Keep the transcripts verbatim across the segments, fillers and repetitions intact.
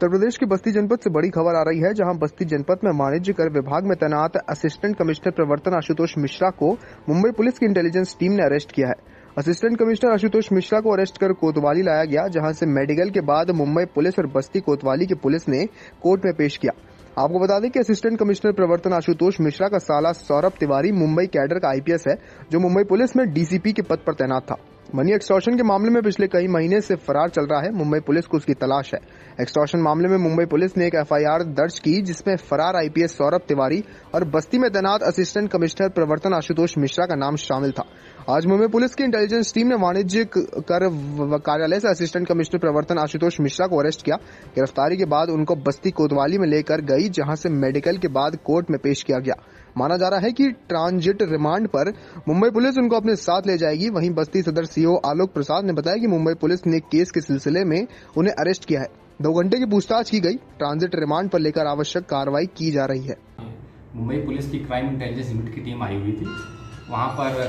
उत्तर प्रदेश के बस्ती जनपद से बड़ी खबर आ रही है, जहां बस्ती जनपद में वाणिज्य कर विभाग में तैनात असिस्टेंट कमिश्नर प्रवर्तन आशुतोष मिश्रा को मुंबई पुलिस की इंटेलिजेंस टीम ने अरेस्ट किया है। असिस्टेंट कमिश्नर आशुतोष मिश्रा को अरेस्ट कर कोतवाली लाया गया, जहां से मेडिकल के बाद मुंबई पुलिस और बस्ती कोतवाली की पुलिस ने कोर्ट में पेश किया। आपको बता दें कि असिस्टेंट कमिश्नर प्रवर्तन आशुतोष मिश्रा का साला सौरभ तिवारी मुंबई कैडर का आईपीएस है, जो मुंबई पुलिस में डीसीपी के पद पर तैनात था। मनी एक्सटॉर्शन के मामले में पिछले कई महीने से फरार चल रहा है। मुंबई पुलिस को उसकी तलाश है। एक्सटॉर्शन मामले में मुंबई पुलिस ने एक एफआईआर दर्ज की, जिसमें फरार आईपीएस सौरभ तिवारी और बस्ती में तैनात असिस्टेंट कमिश्नर प्रवर्तन आशुतोष मिश्रा का नाम शामिल था। आज मुंबई पुलिस की इंटेलिजेंस टीम ने वाणिज्य कर कार्यालय से असिस्टेंट कमिश्नर प्रवर्तन आशुतोष मिश्रा को अरेस्ट किया। गिरफ्तारी के बाद उनको बस्ती कोतवाली में लेकर गई, जहां से मेडिकल के बाद कोर्ट में पेश किया गया। माना जा रहा है कि ट्रांजिट रिमांड पर मुंबई पुलिस उनको अपने साथ ले जाएगी। वहीं बस्ती सदर सीओ आलोक प्रसाद ने बताया कि मुंबई पुलिस ने केस के सिलसिले में उन्हें अरेस्ट किया है। दो घंटे की पूछताछ की गई। ट्रांजिट रिमांड पर लेकर आवश्यक कार्रवाई की जा रही है। मुंबई पुलिस की क्राइम इंटेलिजेंस यूनिट की टीम आई हुई थी। वहां पर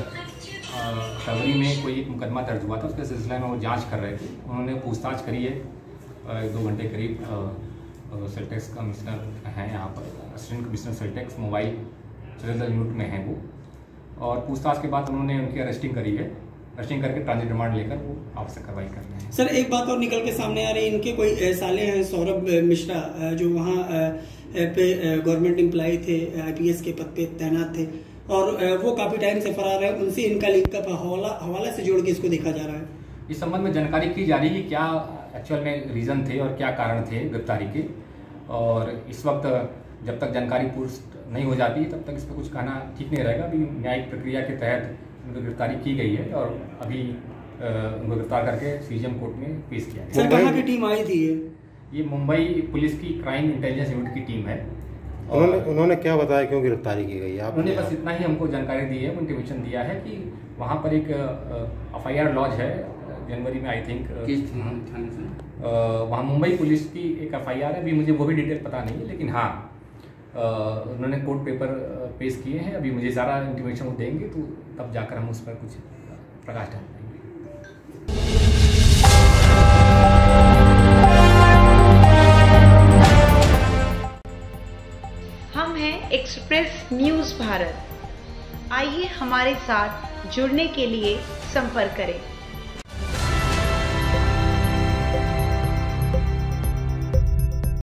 फरवरी में कोई एक मुकदमा दर्ज हुआ था, उसके सिलसिले में वो जांच कर रहे थे। उन्होंने पूछताछ करी है दो घंटे करीब। सेल्टेक्स कमिश्नर हैं यहाँ पर, assistant commissioner sales tax mobile service unit में हैं वो, और पूछताछ के बाद उन्होंने उनकी अरेस्टिंग करी है। अरेस्टिंग करके ट्रांजिट रिमांड लेकर वो आवश्यक कार्रवाई कर रहे हैं। सर, एक बात और निकल के सामने आ रही है, इनके कोई साले हैं सौरभ मिश्रा, जो वहाँ पे गवर्नमेंट एम्प्लॉय थे, आईपीएस के पद पे तैनात थे, और वो काफी टाइम से फरार है। उनसे इनका लिंकअप हवाला हवाला से जोड़ के इसको देखा जा रहा है। इस संबंध में जानकारी की जा रही है कि क्या एक्चुअल में रीजन थे और क्या कारण थे गिरफ्तारी के। और इस वक्त जब तक जानकारी पुष्ट नहीं हो जाती तब तक इस पर कुछ कहना ठीक नहीं रहेगा। अभी न्यायिक प्रक्रिया के तहत उनको गिरफ्तारी की गई है और अभी उनको गिरफ्तार करके सीजीएम कोर्ट में पेश किया गया। सर, कहाँ की टीम आई थी ये? ये मुंबई पुलिस की क्राइम इंटेलिजेंस यूनिट की टीम है। उन्होंने उन्होंने क्या बताया क्यों गिरफ्तारी की गई? उन्होंने बस इतना ही हमको जानकारी दी है, इंटीमेशन दिया है कि वहाँ पर एक एफआईआर लॉज है जनवरी में, आई थिंक वहाँ मुंबई पुलिस की एक एफआईआर है। अभी मुझे वो भी डिटेल पता नहीं है, लेकिन हाँ उन्होंने कोर्ट पेपर पेश किए हैं। अभी मुझे ज़्यादा इंटीमेशन वो देंगे तो तब जाकर हम उस पर कुछ प्रकाश डाल पाएंगे। हम हैं एक्सप्रेस न्यूज़ भारत। आइए हमारे साथ जुड़ने के लिए संपर्क करें।